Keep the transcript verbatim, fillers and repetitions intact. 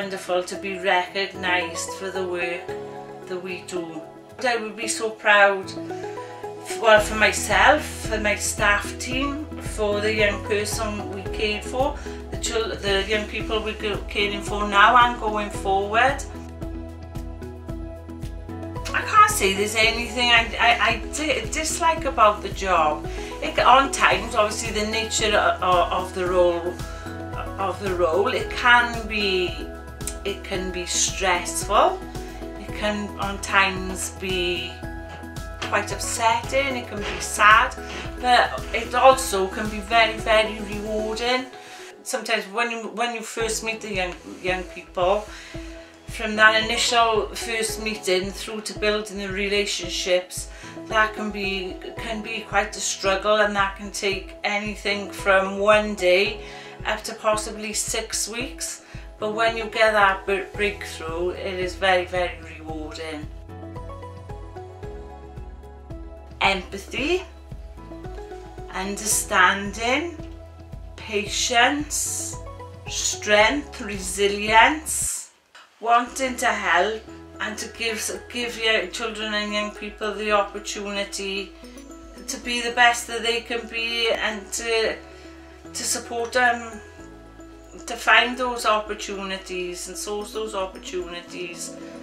wonderful to be recognised for the work that we do. I would be so proud, well, for myself, for my staff team, for the young person we cared for, the, children, the young people we're caring for now and going forward. I can't say there's anything I, I, I dislike about the job. It, on times, obviously the nature of, of the role, of the role, it can be, it can be stressful. It can on times be quite upsetting, it can be sad, but it also can be very, very rewarding. Sometimes when you, when you first meet the young, young people, from that initial first meeting through to building the relationships, that can be, can be quite a struggle, and that can take anything from one day up to possibly six weeks. But when you get that breakthrough, it is very, very rewarding. Empathy, understanding, patience, strength, resilience, wanting to help and to give, give your children and young people the opportunity to be the best that they can be, and to, to support them to find those opportunities and source those opportunities